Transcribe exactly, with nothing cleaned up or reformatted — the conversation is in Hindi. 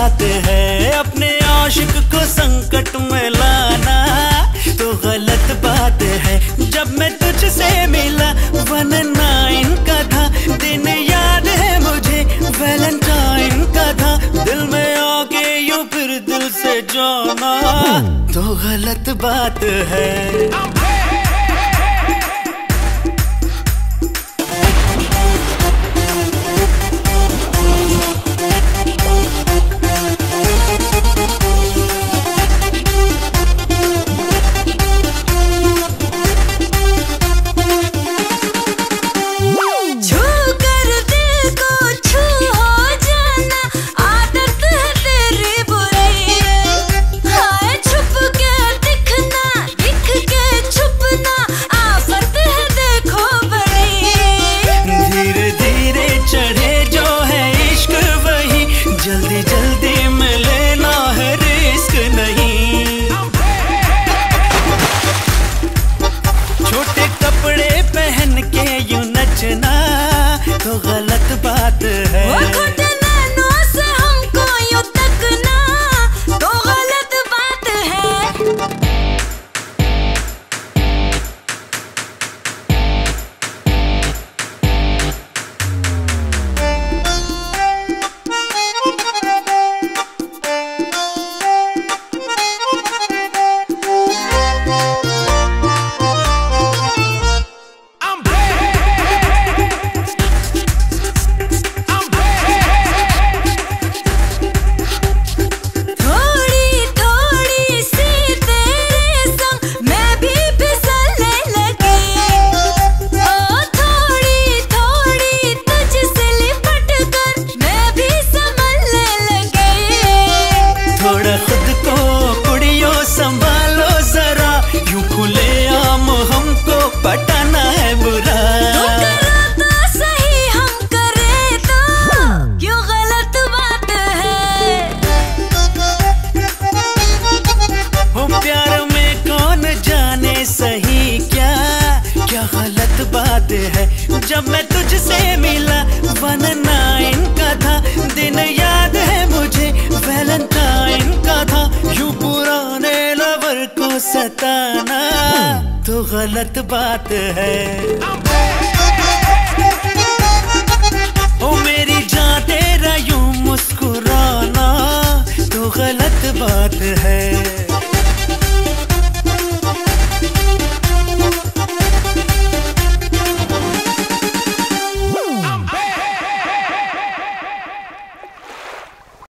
बात है। अपने आशिक को संकट में लाना तो गलत बात है। जब मैं तुझसे मिला वन नाइन का था, दिन याद है मुझे वैलेंटाइन का था। दिल में आके यूं फिर दिल से जाना तो गलत बात है। जल्दी जल्दी में लेना है, रिस्क नहीं। छोटे कपड़े पहन के यूं नचना तो गलत बात है। वो खोटे नैनों से हमको यूं तकना तो गलत बात है। संभालो जरा, यूं खुले आम हमको पटाना है बुरा। तू करा तो सही, हम करे तो क्यों गलत बात है। हो प्यार में कौन जाने सही क्या क्या गलत बात है। जब मैं तुझसे मिला वन नाइन का था, दिन याद है मुझे वैलेंटाइन का था। यूं पुराने लवर को सताना तो गलत बात है। ओ मेरी जान तेरा यूं मुस्कुराना तो गलत बात है।